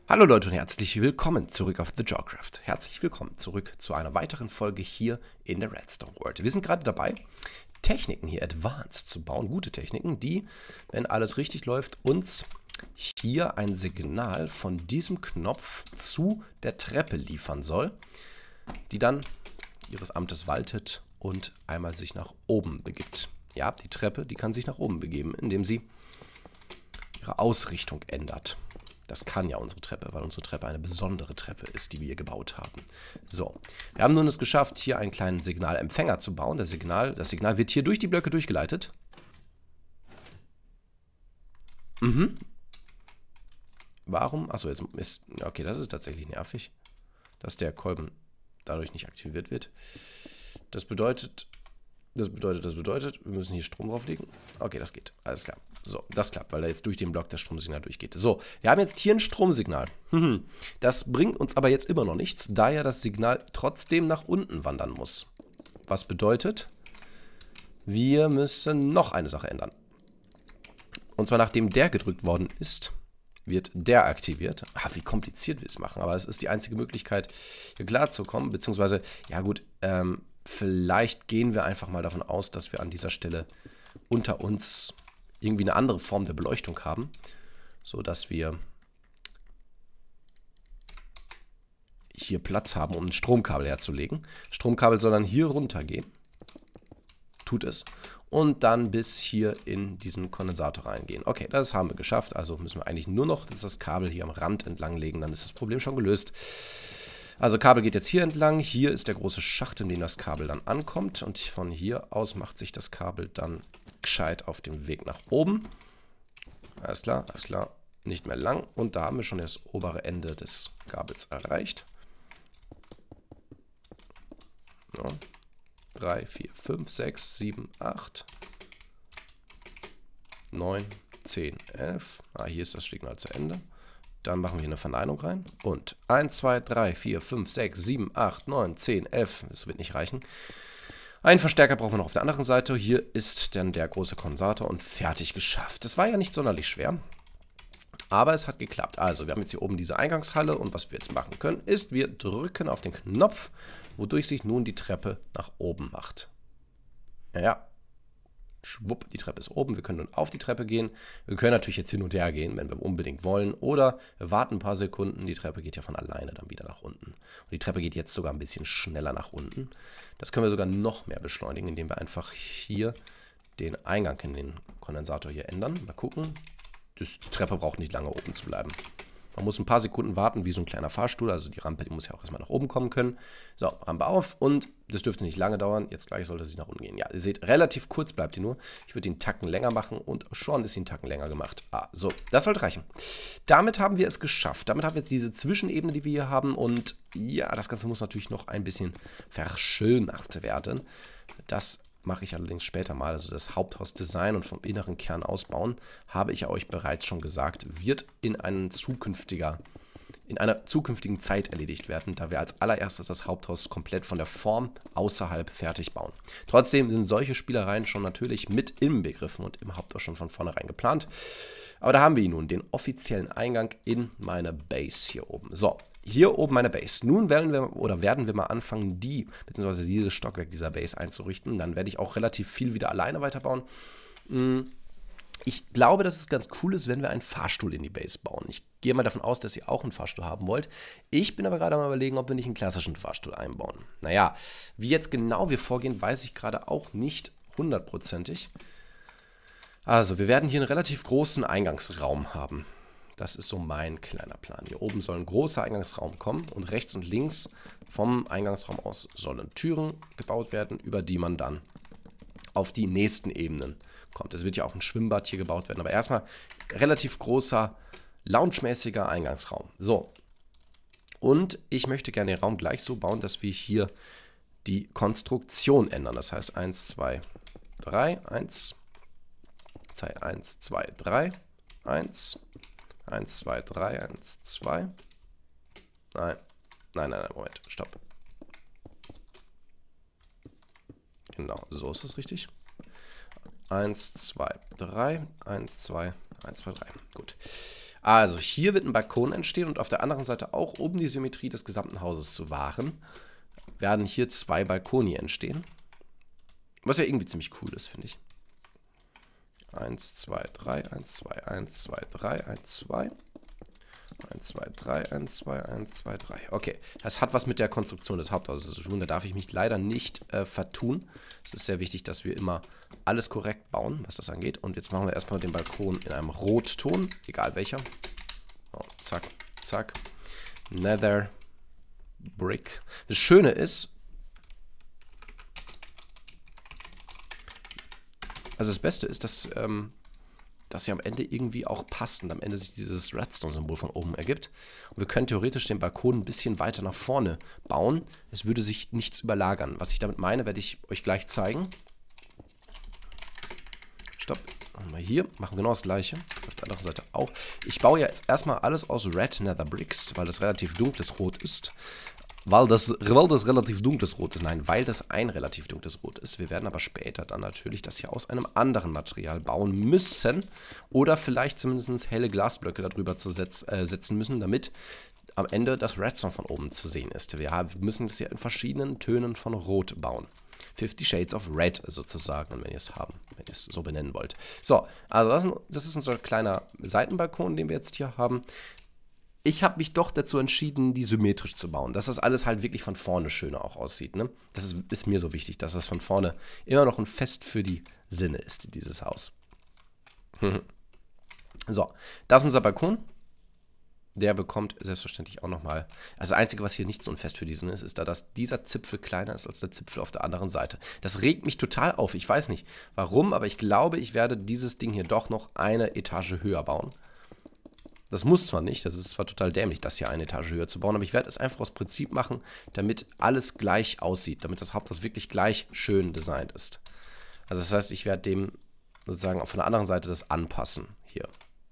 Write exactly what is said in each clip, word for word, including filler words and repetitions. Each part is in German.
Hallo Leute und herzlich willkommen zurück auf The Jawcraft. Herzlich willkommen zurück zu einer weiteren Folge hier in der Redstone World. Wir sind gerade dabei, Techniken hier advanced zu bauen, gute Techniken, die, wenn alles richtig läuft, uns hier ein Signal von diesem Knopf zu der Treppe liefern soll, die dann ihres Amtes waltet und einmal sich nach oben begibt. Ja, die Treppe, die kann sich nach oben begeben, indem sie ihre Ausrichtung ändert. Das kann ja unsere Treppe, weil unsere Treppe eine besondere Treppe ist, die wir hier gebaut haben. So, wir haben nun es geschafft, hier einen kleinen Signalempfänger zu bauen. Das Signal, das Signal wird hier durch die Blöcke durchgeleitet. Mhm. Warum? Achso, jetzt ist... Okay, das ist tatsächlich nervig, dass der Kolben dadurch nicht aktiviert wird. Das bedeutet... Das bedeutet, das bedeutet, wir müssen hier Strom drauflegen. Okay, das geht. Alles klar. So, das klappt, weil da jetzt durch den Block das Stromsignal durchgeht. So, wir haben jetzt hier ein Stromsignal. Das bringt uns aber jetzt immer noch nichts, da ja das Signal trotzdem nach unten wandern muss. Was bedeutet, wir müssen noch eine Sache ändern. Und zwar, nachdem der gedrückt worden ist, wird der aktiviert. Ah, wie kompliziert wir es machen, aber es ist die einzige Möglichkeit, hier klarzukommen, beziehungsweise, ja gut, ähm, vielleicht gehen wir einfach mal davon aus, dass wir an dieser Stelle unter uns irgendwie eine andere Form der Beleuchtung haben, sodass wir hier Platz haben, um ein Stromkabel herzulegen. Stromkabel soll dann hier runter gehen. Tut es. Und dann bis hier in diesen Kondensator reingehen. Okay, das haben wir geschafft. Also müssen wir eigentlich nur noch das Kabel hier am Rand entlang legen. Dann ist das Problem schon gelöst. Also Kabel geht jetzt hier entlang. Hier ist der große Schacht, in dem das Kabel dann ankommt. Und von hier aus macht sich das Kabel dann gescheit auf dem Weg nach oben. Alles klar, alles klar. Nicht mehr lang. Und da haben wir schon das obere Ende des Kabels erreicht. Ja. drei, vier, fünf, sechs, sieben, acht, neun, zehn, elf. Ah, hier ist das Signal zu Ende. Dann machen wir hier eine Verneinung rein. Und eins, zwei, drei, vier, fünf, sechs, sieben, acht, neun, zehn, elf. Das wird nicht reichen. Einen Verstärker brauchen wir noch auf der anderen Seite. Hier ist dann der große Kondensator und fertig geschafft. Das war ja nicht sonderlich schwer. Aber es hat geklappt. Also, wir haben jetzt hier oben diese Eingangshalle. Und was wir jetzt machen können, ist, wir drücken auf den Knopf, wodurch sich nun die Treppe nach oben macht. Ja, ja. Schwupp, die Treppe ist oben. Wir können nun auf die Treppe gehen. Wir können natürlich jetzt hin und her gehen, wenn wir unbedingt wollen. Oder wir warten ein paar Sekunden. Die Treppe geht ja von alleine dann wieder nach unten. Und die Treppe geht jetzt sogar ein bisschen schneller nach unten. Das können wir sogar noch mehr beschleunigen, indem wir einfach hier den Eingang in den Kondensator hier ändern. Mal gucken. Die Treppe braucht nicht lange oben zu bleiben. Man muss ein paar Sekunden warten, wie so ein kleiner Fahrstuhl. Also die Rampe, die muss ja auch erstmal nach oben kommen können. So, Rampe auf und das dürfte nicht lange dauern. Jetzt gleich sollte sie nach unten gehen. Ja, ihr seht, relativ kurz bleibt die nur. Ich würde den Tacken länger machen und schon ist sie einen Tacken länger gemacht. Ah, so, das sollte reichen. Damit haben wir es geschafft. Damit haben wir jetzt diese Zwischenebene, die wir hier haben. Und ja, das Ganze muss natürlich noch ein bisschen verschönert werden. Das mache ich allerdings später mal. Also das Haupthausdesign und vom inneren Kern ausbauen, habe ich ja euch bereits schon gesagt, wird in einen zukünftiger, in einer zukünftigen Zeit erledigt werden, da wir als allererstes das Haupthaus komplett von der Form außerhalb fertig bauen. Trotzdem sind solche Spielereien schon natürlich mit inbegriffen und im Haupthaus schon von vornherein geplant. Aber da haben wir ihn nun, den offiziellen Eingang in meine Base hier oben. So, hier oben meine Base. Nun werden wir oder werden wir mal anfangen, die, beziehungsweise dieses Stockwerk dieser Base einzurichten. Dann werde ich auch relativ viel wieder alleine weiterbauen. Ich glaube, dass es ganz cool ist, wenn wir einen Fahrstuhl in die Base bauen. Ich gehe mal davon aus, dass ihr auch einen Fahrstuhl haben wollt. Ich bin aber gerade mal überlegen, ob wir nicht einen klassischen Fahrstuhl einbauen. Naja, wie jetzt genau wir vorgehen, weiß ich gerade auch nicht hundertprozentig. Also, wir werden hier einen relativ großen Eingangsraum haben. Das ist so mein kleiner Plan. Hier oben soll ein großer Eingangsraum kommen und rechts und links vom Eingangsraum aus sollen Türen gebaut werden, über die man dann auf die nächsten Ebenen kommt. Es wird ja auch ein Schwimmbad hier gebaut werden, aber erstmal relativ großer, loungemäßiger Eingangsraum. So, und ich möchte gerne den Raum gleich so bauen, dass wir hier die Konstruktion ändern. Das heißt eins, zwei, drei, eins, eins, zwei, drei, eins, eins, zwei, drei, eins, zwei. Nein, nein, nein, nein, Moment, stopp. Genau, so ist es richtig. eins, zwei, drei, eins, zwei, eins, zwei, drei. Gut. Also hier wird ein Balkon entstehen und auf der anderen Seite auch, um die Symmetrie des gesamten Hauses zu wahren, werden hier zwei Balkoni entstehen. Was ja irgendwie ziemlich cool ist, finde ich. eins, zwei, drei, eins, zwei, eins, zwei, drei, eins, zwei. eins, zwei, drei, eins, zwei, eins, zwei, drei. Okay, das hat was mit der Konstruktion des Haupthauses zu tun. Da darf ich mich leider nicht äh, vertun. Es ist sehr wichtig, dass wir immer alles korrekt bauen, was das angeht. Und jetzt machen wir erstmal den Balkon in einem Rotton, egal welcher. Oh, zack, zack. Nether Brick. Das Schöne ist, also das Beste ist, dass ähm, das ja am Ende irgendwie auch passt und am Ende sich dieses Redstone-Symbol von oben ergibt. Und wir können theoretisch den Balkon ein bisschen weiter nach vorne bauen. Es würde sich nichts überlagern. Was ich damit meine, werde ich euch gleich zeigen. Stopp. Machen wir hier. Machen genau das gleiche. Auf der anderen Seite auch. Ich baue ja jetzt erstmal alles aus Red Nether Bricks, weil das relativ dunkles Rot ist. Weil das, weil das relativ dunkles Rot ist. Nein, weil das ein relativ dunkles Rot ist. Wir werden aber später dann natürlich das hier aus einem anderen Material bauen müssen. Oder vielleicht zumindest helle Glasblöcke darüber zu setz, äh, setzen müssen, damit am Ende das Redstone von oben zu sehen ist. Wir haben, müssen es ja in verschiedenen Tönen von Rot bauen. Fifty Shades of Red sozusagen, wenn ihr es haben, wenn ihr es so benennen wollt. So, also das ist, das ist unser kleiner Seitenbalkon, den wir jetzt hier haben. Ich habe mich doch dazu entschieden, die symmetrisch zu bauen, dass das alles halt wirklich von vorne schöner auch aussieht. Ne? Das ist, ist mir so wichtig, dass das von vorne immer noch ein Fest für die Sinne ist, dieses Haus. So, das ist unser Balkon. Der bekommt selbstverständlich auch nochmal. Also das Einzige, was hier nicht so ein Fest für die Sinne ist, ist da, dass dieser Zipfel kleiner ist als der Zipfel auf der anderen Seite. Das regt mich total auf. Ich weiß nicht warum, aber ich glaube, ich werde dieses Ding hier doch noch eine Etage höher bauen. Das muss zwar nicht, das ist zwar total dämlich, das hier eine Etage höher zu bauen, aber ich werde es einfach aus Prinzip machen, damit alles gleich aussieht, damit das Haupthaus wirklich gleich schön designt ist. Also das heißt, ich werde dem sozusagen auch von der anderen Seite das anpassen, hier.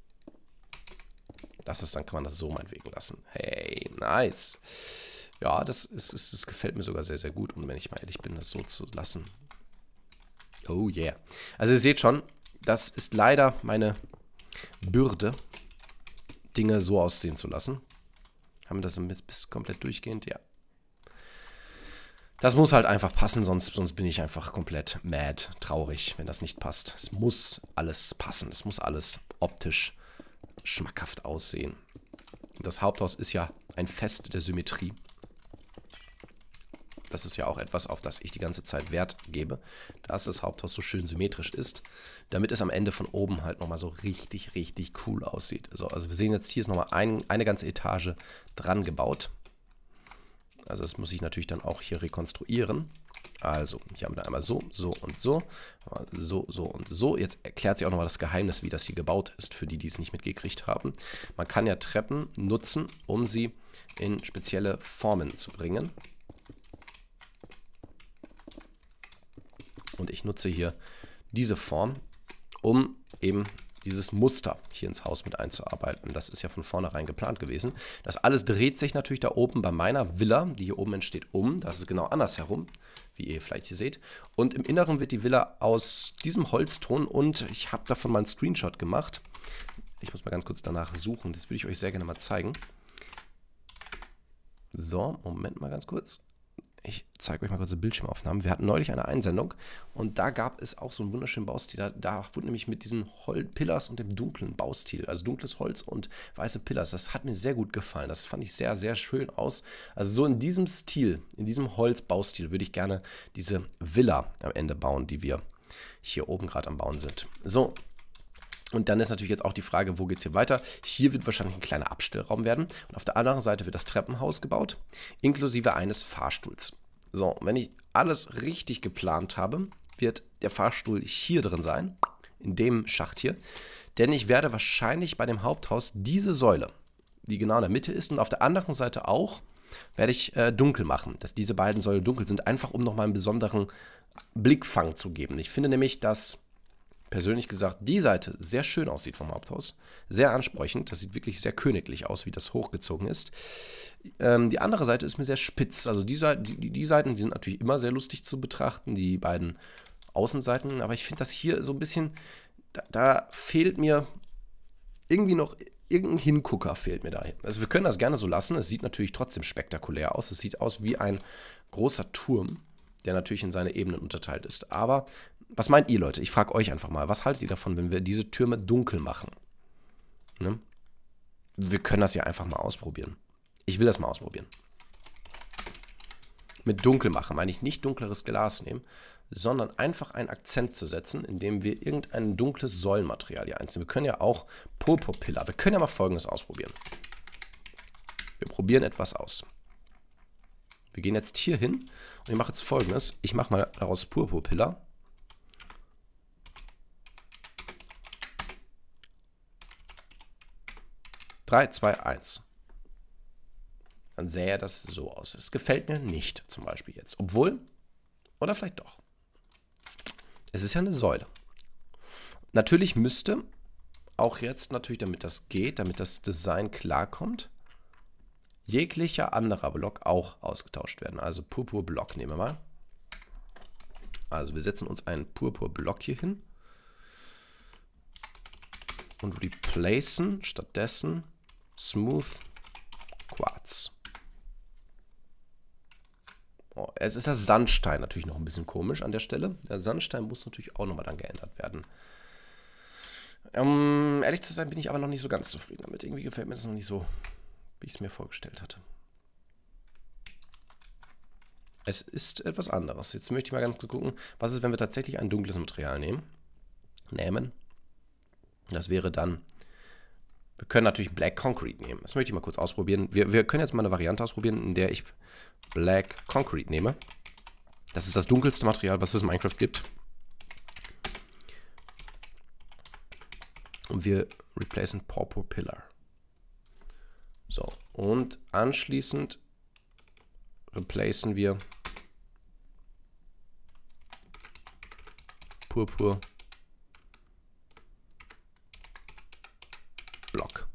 Das ist, dann kann man das so meinetwegen lassen. Hey, nice. Ja, das, ist, ist, das gefällt mir sogar sehr, sehr gut, und wenn ich mal ehrlich bin, das so zu lassen. Oh yeah. Also ihr seht schon, das ist leider meine Bürde, Dinge so aussehen zu lassen. Haben wir das bis, bis komplett durchgehend? Ja. Das muss halt einfach passen, sonst, sonst bin ich einfach komplett mad, traurig, wenn das nicht passt. Es muss alles passen. Es muss alles optisch schmackhaft aussehen. Das Haupthaus ist ja ein Fest der Symmetrie. Das ist ja auch etwas, auf das ich die ganze Zeit Wert gebe, dass das Haupthaus so schön symmetrisch ist, damit es am Ende von oben halt nochmal so richtig, richtig cool aussieht. Also, also wir sehen jetzt, hier ist nochmal ein, eine ganze Etage dran gebaut. Also das muss ich natürlich dann auch hier rekonstruieren. Also, hier haben wir einmal so, so und so, so, so und so. Jetzt erklärt sich auch nochmal das Geheimnis, wie das hier gebaut ist, für die, die es nicht mitgekriegt haben. Man kann ja Treppen nutzen, um sie in spezielle Formen zu bringen. Und ich nutze hier diese Form, um eben dieses Muster hier ins Haus mit einzuarbeiten. Das ist ja von vornherein geplant gewesen. Das alles dreht sich natürlich da oben bei meiner Villa, die hier oben entsteht, um. Das ist genau andersherum, wie ihr vielleicht hier seht. Und im Inneren wird die Villa aus diesem Holzton, und ich habe davon mal einen Screenshot gemacht. Ich muss mal ganz kurz danach suchen, das würde ich euch sehr gerne mal zeigen. So, Moment mal ganz kurz. Ich zeige euch mal kurz eine Bildschirmaufnahme. Wir hatten neulich eine Einsendung und da gab es auch so einen wunderschönen Baustil. Da, da wurde nämlich mit diesen Hol Pillars und dem dunklen Baustil, also dunkles Holz und weiße Pillars, das hat mir sehr gut gefallen. Das fand ich sehr, sehr schön aus. Also so in diesem Stil, in diesem Holzbaustil würde ich gerne diese Villa am Ende bauen, die wir hier oben gerade am Bauen sind. So. Und dann ist natürlich jetzt auch die Frage, wo geht es hier weiter? Hier wird wahrscheinlich ein kleiner Abstellraum werden. Und auf der anderen Seite wird das Treppenhaus gebaut, inklusive eines Fahrstuhls. So, wenn ich alles richtig geplant habe, wird der Fahrstuhl hier drin sein, in dem Schacht hier. Denn ich werde wahrscheinlich bei dem Haupthaus diese Säule, die genau in der Mitte ist, und auf der anderen Seite auch, werde ich äh, dunkel machen. Dass diese beiden Säulen dunkel sind, einfach um nochmal einen besonderen Blickfang zu geben. Ich finde nämlich, dass persönlich gesagt, die Seite sehr schön aussieht vom Haupthaus. Sehr ansprechend. Das sieht wirklich sehr königlich aus, wie das hochgezogen ist. Ähm, die andere Seite ist mir sehr spitz. Also die, Seite, die, die Seiten, die sind natürlich immer sehr lustig zu betrachten, die beiden Außenseiten. Aber ich finde das hier so ein bisschen, da, da fehlt mir irgendwie noch irgendein Hingucker fehlt mir da. Also wir können das gerne so lassen. Es sieht natürlich trotzdem spektakulär aus. Es sieht aus wie ein großer Turm, der natürlich in seine Ebenen unterteilt ist. Aber was meint ihr, Leute? Ich frage euch einfach mal, was haltet ihr davon, wenn wir diese Türme dunkel machen? Ne? Wir können das ja einfach mal ausprobieren. Ich will das mal ausprobieren. Mit dunkel machen meine ich nicht dunkleres Glas nehmen, sondern einfach einen Akzent zu setzen, indem wir irgendein dunkles Säulenmaterial hier einziehen. Wir können ja auch Purpurpillar. Wir können ja mal Folgendes ausprobieren. Wir probieren etwas aus. Wir gehen jetzt hier hin und ich mache jetzt Folgendes. Ich mache mal daraus Purpurpillar. drei, zwei, eins. Dann sähe das so aus. Es gefällt mir nicht, zum Beispiel jetzt. Obwohl, oder vielleicht doch. Es ist ja eine Säule. Natürlich müsste auch jetzt, natürlich damit das geht, damit das Design klarkommt, jeglicher anderer Block auch ausgetauscht werden. Also Purpurblock nehmen wir mal. Also wir setzen uns einen Purpurblock hier hin und replacen stattdessen Smooth Quarz. Oh, es ist das Sandstein natürlich noch ein bisschen komisch an der Stelle. Der Sandstein muss natürlich auch nochmal dann geändert werden. Um ehrlich zu sein, bin ich aber noch nicht so ganz zufrieden damit. Irgendwie gefällt mir das noch nicht so, wie ich es mir vorgestellt hatte. Es ist etwas anderes. Jetzt möchte ich mal ganz kurz gucken, was ist, wenn wir tatsächlich ein dunkles Material nehmen. Nehmen. Das wäre dann... Wir können natürlich Black Concrete nehmen. Das möchte ich mal kurz ausprobieren. Wir, wir können jetzt mal eine Variante ausprobieren, in der ich Black Concrete nehme. Das ist das dunkelste Material, was es in Minecraft gibt. Und wir replacen Purpurpillar. So, und anschließend replacen wir Purpur Block.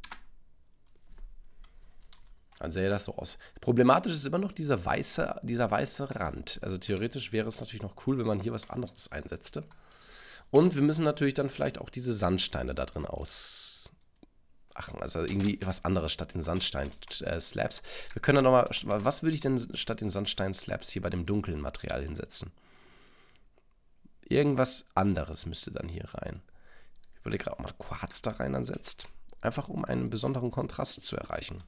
Dann sähe das so aus. Problematisch ist immer noch dieser weiße, dieser weiße Rand. Also theoretisch wäre es natürlich noch cool, wenn man hier was anderes einsetzte. Und wir müssen natürlich dann vielleicht auch diese Sandsteine da drin ausmachen. Also irgendwie was anderes statt den Sandstein-Slabs. Wir können dann nochmal, was würde ich denn statt den Sandstein-Slabs hier bei dem dunklen Material hinsetzen? Irgendwas anderes müsste dann hier rein. Ich überlege gerade, ob man Quarz da rein ansetzt. Einfach um einen besonderen Kontrast zu erreichen.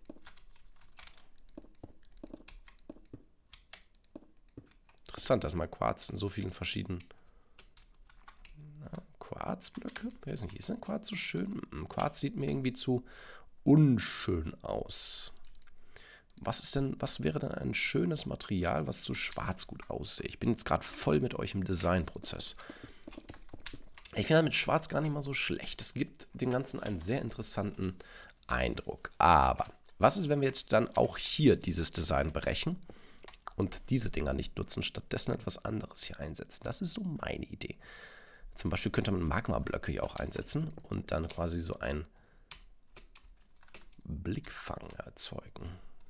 Interessant, dass mal Quarz in so vielen verschiedenen... Na, Quarzblöcke? Ich weiß nicht, ist denn Quarz so schön? Quarz sieht mir irgendwie zu unschön aus. Was ist denn, was wäre denn ein schönes Material, was zu schwarz gut aussieht? Ich bin jetzt gerade voll mit euch im Designprozess. Ich finde das mit Schwarz gar nicht mal so schlecht. Es gibt dem Ganzen einen sehr interessanten Eindruck. Aber was ist, wenn wir jetzt dann auch hier dieses Design brechen und diese Dinger nicht nutzen, stattdessen etwas anderes hier einsetzen? Das ist so meine Idee. Zum Beispiel könnte man Magma-Blöcke hier auch einsetzen und dann quasi so einen Blickfang erzeugen.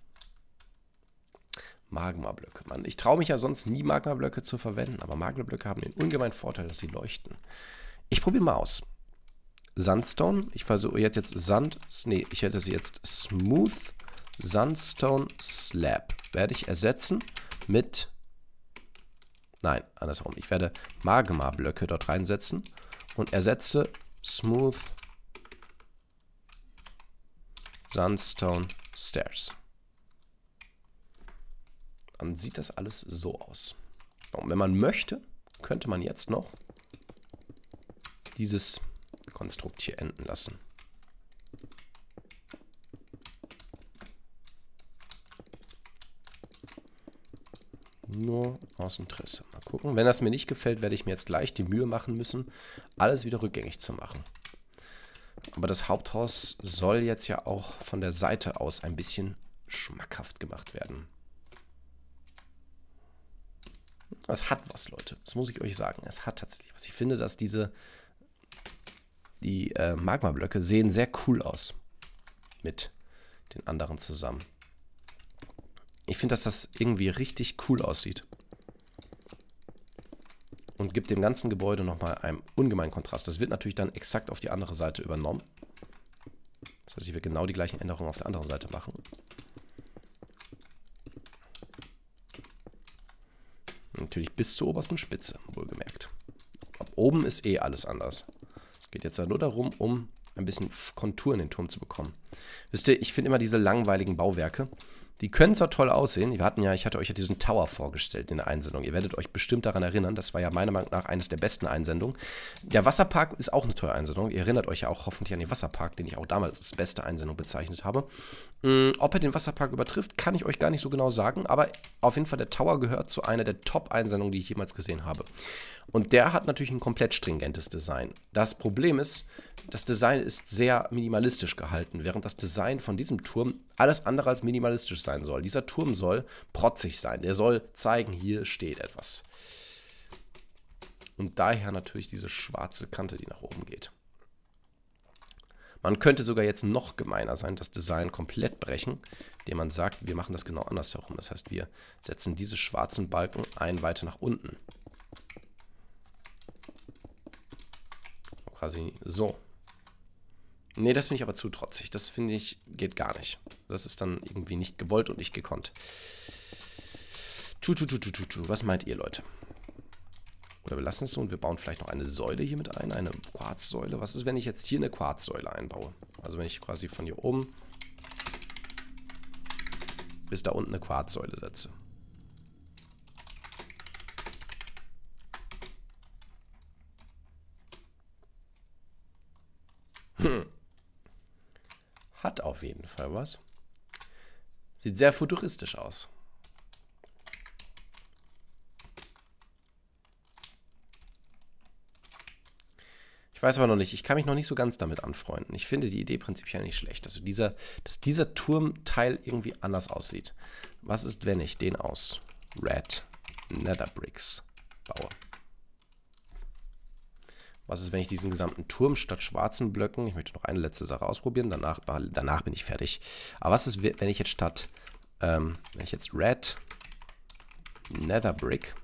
Magma-Blöcke. Mann, ich traue mich ja sonst nie, Magma-Blöcke zu verwenden, aber Magma-Blöcke haben den ungemeinen Vorteil, dass sie leuchten. Ich probiere mal aus. Sandstone. Ich versuche jetzt jetzt Sand. Nee, ich hätte sie jetzt Smooth Sandstone Slab. Werde ich ersetzen mit... Nein, andersrum. Ich werde Magma-Blöcke dort reinsetzen und ersetze Smooth Sandstone Stairs. Dann sieht das alles so aus. Und wenn man möchte, könnte man jetzt noch dieses Konstrukt hier enden lassen. Nur aus Interesse. Mal gucken. Wenn das mir nicht gefällt, werde ich mir jetzt gleich die Mühe machen müssen, alles wieder rückgängig zu machen. Aber das Haupthaus soll jetzt ja auch von der Seite aus ein bisschen schmackhaft gemacht werden. Es hat was, Leute. Das muss ich euch sagen. Es hat tatsächlich was. Ich finde, dass diese die äh, Magma-Blöcke sehen sehr cool aus mit den anderen zusammen. Ich finde, dass das irgendwie richtig cool aussieht. Und gibt dem ganzen Gebäude nochmal einen ungemeinen Kontrast. Das wird natürlich dann exakt auf die andere Seite übernommen. Das heißt, ich will genau die gleichen Änderungen auf der anderen Seite machen. Natürlich bis zur obersten Spitze, wohlgemerkt. Ab oben ist eh alles anders. Es geht jetzt ja nur darum, um ein bisschen Kontur in den Turm zu bekommen. Wisst ihr, ich finde immer diese langweiligen Bauwerke, die können zwar toll aussehen. Wir hatten ja, ich hatte euch ja diesen Tower vorgestellt in der Einsendung. Ihr werdet euch bestimmt daran erinnern. Das war ja meiner Meinung nach eines der besten Einsendungen. Der Wasserpark ist auch eine tolle Einsendung. Ihr erinnert euch ja auch hoffentlich an den Wasserpark, den ich auch damals als beste Einsendung bezeichnet habe. Ähm, ob er den Wasserpark übertrifft, kann ich euch gar nicht so genau sagen. Aber auf jeden Fall, der Tower gehört zu einer der Top-Einsendungen, die ich jemals gesehen habe. Und der hat natürlich ein komplett stringentes Design. Das Problem ist, das Design ist sehr minimalistisch gehalten, während das Design von diesem Turm alles andere als minimalistisch sein soll. Dieser Turm soll protzig sein. Der soll zeigen, hier steht etwas. Und daher natürlich diese schwarze Kante, die nach oben geht. Man könnte sogar jetzt noch gemeiner sein, das Design komplett brechen, indem man sagt, wir machen das genau andersherum. Das heißt, wir setzen diese schwarzen Balken einen weiter nach unten. Quasi so. Nee, das finde ich aber zu trotzig. Das finde ich, geht gar nicht. Das ist dann irgendwie nicht gewollt und nicht gekonnt. Tu, tu, tu, tu, tu, tu. Was meint ihr, Leute? Oder wir lassen es so und wir bauen vielleicht noch eine Säule hier mit ein, eine Quarzsäule. Was ist, wenn ich jetzt hier eine Quarzsäule einbaue? Also wenn ich quasi von hier oben bis da unten eine Quarzsäule setze. Hm. Hat auf jeden Fall was. Sieht sehr futuristisch aus. Ich weiß aber noch nicht, ich kann mich noch nicht so ganz damit anfreunden. Ich finde die Idee prinzipiell nicht schlecht, also dieser, dass dieser Turmteil irgendwie anders aussieht. Was ist, wenn ich den aus Red Nether Bricks baue? Was ist, wenn ich diesen gesamten Turm statt schwarzen Blöcken, ich möchte noch eine letzte Sache ausprobieren, danach, danach bin ich fertig. Aber was ist, wenn ich jetzt statt, ähm, wenn ich jetzt Red Nether Brick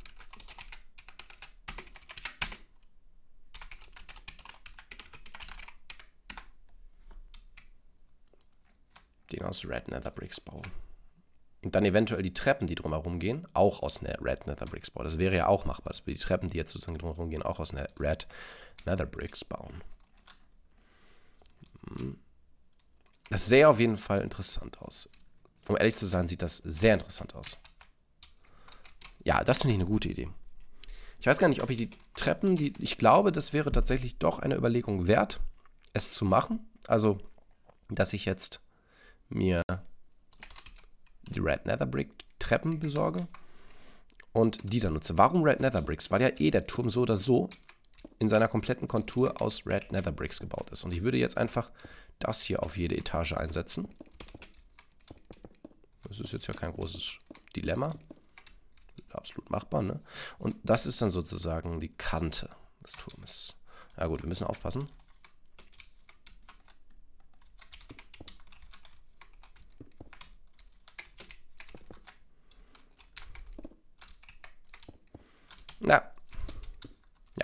den aus Red Nether Bricks baue. Und dann eventuell die Treppen, die drumherum gehen, auch aus Red Nether Bricks bauen. Das wäre ja auch machbar, dass wir die Treppen, die jetzt sozusagen drumherum gehen, auch aus Red Nether Bricks bauen. Das sähe auf jeden Fall interessant aus. Um ehrlich zu sein, sieht das sehr interessant aus. Ja, das finde ich eine gute Idee. Ich weiß gar nicht, ob ich die Treppen, die ich glaube, das wäre tatsächlich doch eine Überlegung wert, es zu machen. Also, dass ich jetzt mir die Red Nether Brick Treppen besorge und die dann nutze. Warum Red Nether Bricks? Weil ja eh der Turm so oder so in seiner kompletten Kontur aus Red Nether Bricks gebaut ist. Und ich würde jetzt einfach das hier auf jede Etage einsetzen. Das ist jetzt ja kein großes Dilemma. Absolut machbar, ne? Und das ist dann sozusagen die Kante des Turmes. Ja gut, wir müssen aufpassen. Na. Ja.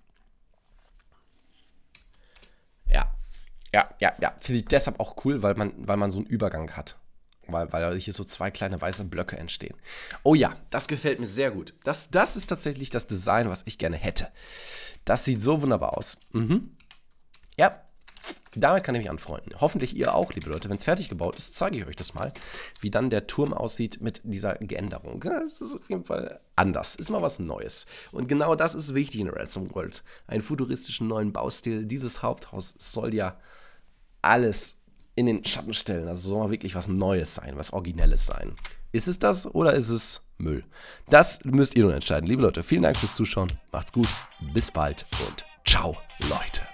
Ja. Ja, ja, ja. Finde ich deshalb auch cool, weil man, weil man so einen Übergang hat. Weil, weil hier so zwei kleine weiße Blöcke entstehen. Oh ja, das gefällt mir sehr gut. Das, das ist tatsächlich das Design, was ich gerne hätte. Das sieht so wunderbar aus. Mhm. Ja. Damit kann ich mich anfreunden. Hoffentlich ihr auch, liebe Leute. Wenn es fertig gebaut ist, zeige ich euch das mal, wie dann der Turm aussieht mit dieser Geänderung. Das ist auf jeden Fall anders. Ist mal was Neues. Und genau das ist wichtig in Redstone World. Einen futuristischen neuen Baustil. Dieses Haupthaus soll ja alles in den Schatten stellen. Also soll mal wirklich was Neues sein, was Originelles sein. Ist es das oder ist es Müll? Das müsst ihr nun entscheiden. Liebe Leute, vielen Dank fürs Zuschauen. Macht's gut. Bis bald und ciao, Leute.